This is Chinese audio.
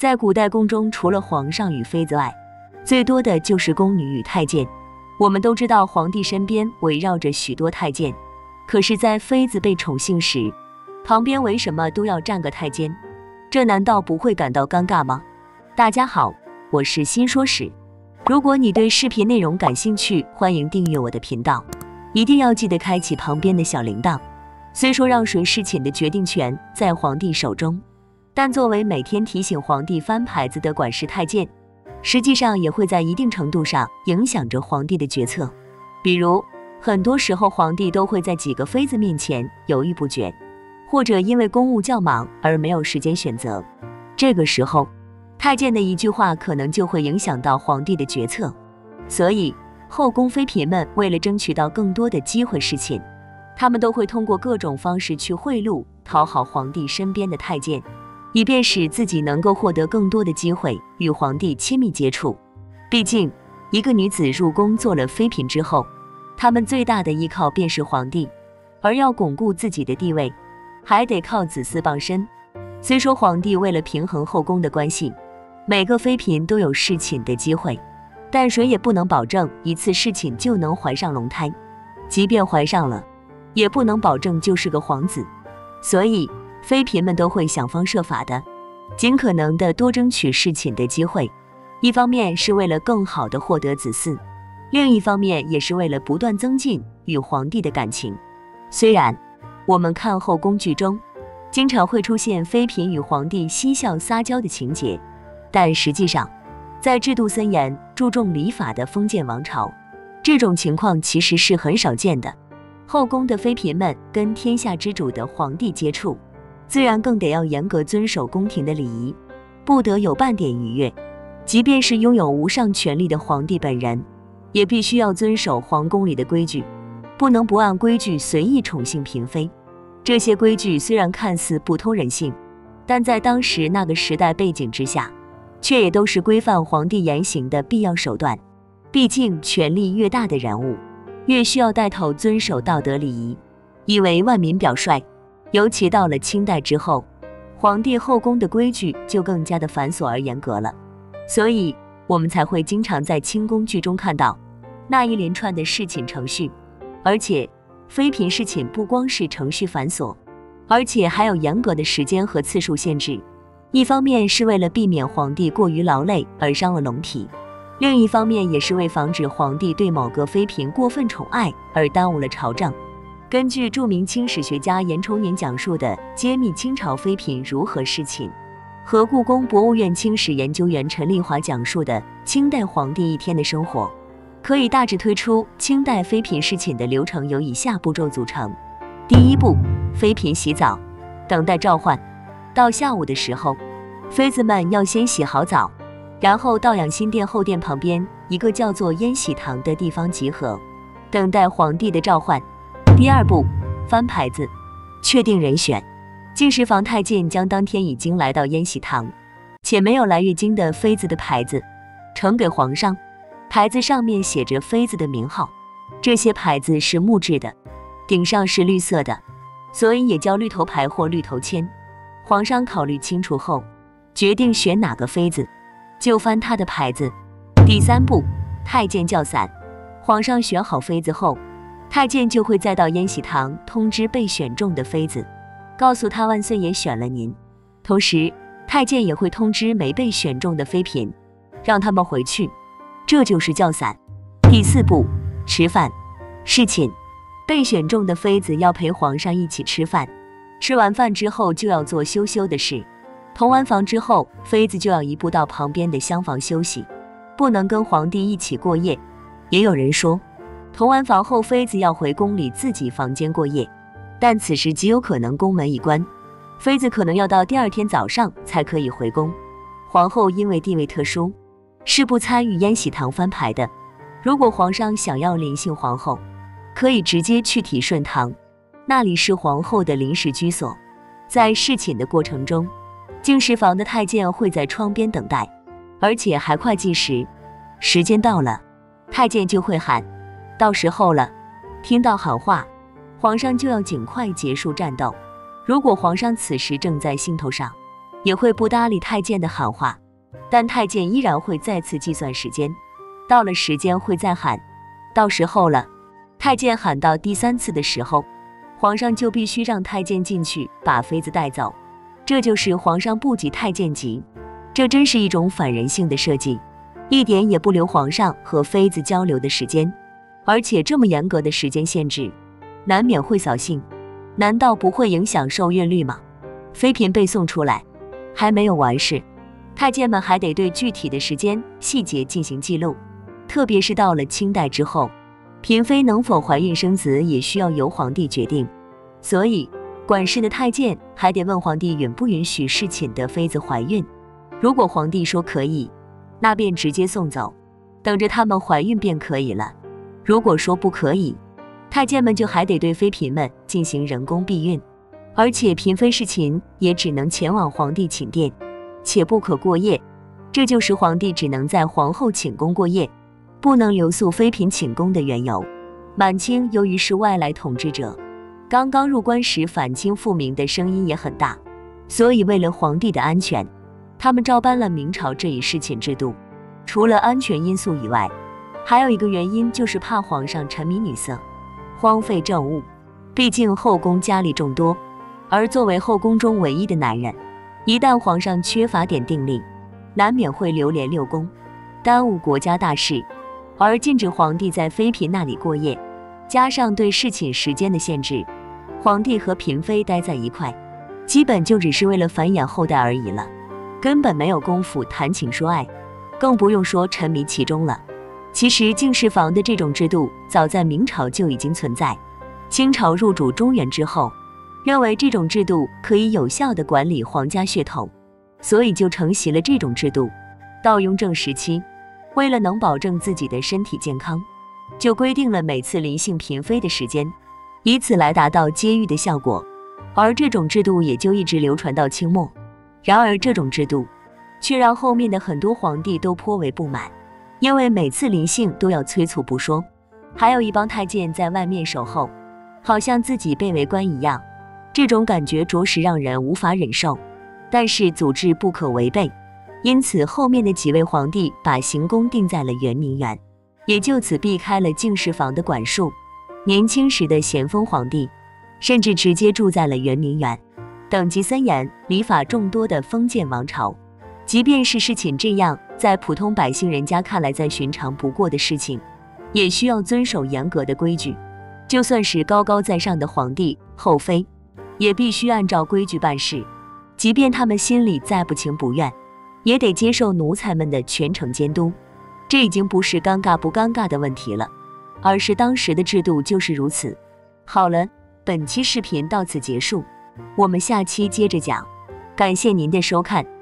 在古代宫中，除了皇上与妃子外，最多的就是宫女与太监。我们都知道皇帝身边围绕着许多太监，可是在妃子被宠幸时，旁边为什么都要站个太监？这难道不会感到尴尬吗？大家好，我是新说史。如果你对视频内容感兴趣，欢迎订阅我的频道，一定要记得开启旁边的小铃铛。虽说让谁侍寝的决定权在皇帝手中，但作为每天提醒皇帝翻牌子的管事太监，实际上也会在一定程度上影响着皇帝的决策。比如，很多时候皇帝都会在几个妃子面前犹豫不决，或者因为公务较忙而没有时间选择。这个时候，太监的一句话可能就会影响到皇帝的决策。所以，后宫妃嫔们为了争取到更多的机会侍寝，他们都会通过各种方式去贿赂、讨好皇帝身边的太监，以便使自己能够获得更多的机会与皇帝亲密接触。毕竟，一个女子入宫做了妃嫔之后，她们最大的依靠便是皇帝，而要巩固自己的地位，还得靠子嗣傍身。虽说皇帝为了平衡后宫的关系，每个妃嫔都有侍寝的机会，但谁也不能保证一次侍寝就能怀上龙胎，即便怀上了，也不能保证就是个皇子。所以，妃嫔们都会想方设法的，尽可能的多争取侍寝的机会。一方面是为了更好的获得子嗣，另一方面也是为了不断增进与皇帝的感情。虽然我们看后宫剧中经常会出现妃嫔与皇帝嬉笑撒娇的情节，但实际上，在制度森严、注重礼法的封建王朝，这种情况其实是很少见的。后宫的妃嫔们跟天下之主的皇帝接触，自然更得要严格遵守宫廷的礼仪，不得有半点逾越。即便是拥有无上权力的皇帝本人，也必须要遵守皇宫里的规矩，不能不按规矩随意宠幸嫔妃。这些规矩虽然看似不通人性，但在当时那个时代背景之下，却也都是规范皇帝言行的必要手段。毕竟权力越大的人物，越需要带头遵守道德礼仪，以为万民表率。尤其到了清代之后，皇帝后宫的规矩就更加的繁琐而严格了，所以我们才会经常在清宫剧中看到那一连串的侍寝程序。而且妃嫔侍寝不光是程序繁琐，而且还有严格的时间和次数限制。一方面是为了避免皇帝过于劳累而伤了龙体，另一方面也是为防止皇帝对某个妃嫔过分宠爱而耽误了朝政。根据著名清史学家严崇年讲述的揭秘清朝妃嫔如何侍寝，和故宫博物院清史研究员陈丽华讲述的清代皇帝一天的生活，可以大致推出清代妃嫔侍寝的流程由以下步骤组成。第一步，妃嫔洗澡，等待召唤。到下午的时候，妃子们要先洗好澡，然后到养心殿后殿旁边一个叫做燕喜堂的地方集合，等待皇帝的召唤。第二步，翻牌子，确定人选。进士房太监将当天已经来到燕喜堂且没有来月经的妃子的牌子呈给皇上，牌子上面写着妃子的名号，这些牌子是木质的，顶上是绿色的，所以也叫绿头牌或绿头签。皇上考虑清楚后，决定选哪个妃子，就翻她的牌子。第三步，太监叫散。皇上选好妃子后，太监就会再到燕喜堂通知被选中的妃子，告诉他万岁爷选了您。同时，太监也会通知没被选中的妃嫔，让他们回去。这就是叫散。第四步，吃饭。侍寝，被选中的妃子要陪皇上一起吃饭，吃完饭之后就要做羞羞的事。同完房之后，妃子就要移步到旁边的厢房休息，不能跟皇帝一起过夜。也有人说，同完房后妃子要回宫里自己房间过夜，但此时极有可能宫门已关，妃子可能要到第二天早上才可以回宫。皇后因为地位特殊，是不参与燕喜堂翻牌的。如果皇上想要临幸皇后，可以直接去体顺堂，那里是皇后的临时居所。在侍寝的过程中，进士房的太监会在窗边等待，而且还快计时，时间到了，太监就会喊到时候了。听到喊话，皇上就要尽快结束战斗。如果皇上此时正在兴头上， 也会不搭理太监的喊话，但太监依然会再次计算时间，到了时间会再喊，到时候了。太监喊到第3次的时候，皇上就必须让太监进去把妃子带走，这就是皇上不急太监急。这真是一种反人性的设计，一点也不留皇上和妃子交流的时间，而且这么严格的时间限制，难免会扫兴。难道不会影响受孕率吗？妃嫔被送出来还没有完事，太监们还得对具体的时间细节进行记录，特别是到了清代之后，嫔妃能否怀孕生子也需要由皇帝决定，所以管事的太监还得问皇帝允不允许侍寝的妃子怀孕。如果皇帝说可以，那便直接送走，等着他们怀孕便可以了。如果说不可以，太监们就还得对妃嫔们进行人工避孕，而且嫔妃侍寝也只能前往皇帝寝殿，且不可过夜。这就是皇帝只能在皇后寝宫过夜，不能留宿妃嫔寝宫的缘由。满清由于是外来统治者，刚刚入关时反清复明的声音也很大，所以为了皇帝的安全，他们照搬了明朝这一侍寝制度。除了安全因素以外，还有一个原因就是怕皇上沉迷女色，荒废政务。毕竟后宫佳丽众多，而作为后宫中唯一的男人，一旦皇上缺乏点定力，难免会流连六宫，耽误国家大事。而禁止皇帝在妃嫔那里过夜，加上对侍寝时间的限制，皇帝和嫔妃待在一块，基本就只是为了繁衍后代而已了，根本没有功夫谈情说爱，更不用说沉迷其中了。其实敬事房的这种制度早在明朝就已经存在，清朝入主中原之后，认为这种制度可以有效地管理皇家血统，所以就承袭了这种制度。到雍正时期，为了能保证自己的身体健康，就规定了每次临幸嫔妃的时间，以此来达到节育的效果。而这种制度也就一直流传到清末。然而这种制度却让后面的很多皇帝都颇为不满，因为每次临幸都要催促不说，还有一帮太监在外面守候，好像自己被围观一样，这种感觉着实让人无法忍受。但是祖制不可违背，因此后面的几位皇帝把行宫定在了圆明园，也就此避开了敬事房的管束。年轻时的咸丰皇帝甚至直接住在了圆明园。等级森严、礼法众多的封建王朝，即便是侍寝这样在普通百姓人家看来再寻常不过的事情，也需要遵守严格的规矩。就算是高高在上的皇帝、后妃，也必须按照规矩办事，即便他们心里再不情不愿，也得接受奴才们的全程监督。这已经不是尴尬不尴尬的问题了，而是当时的制度就是如此。好了，本期视频到此结束，我们下期接着讲。感谢您的收看。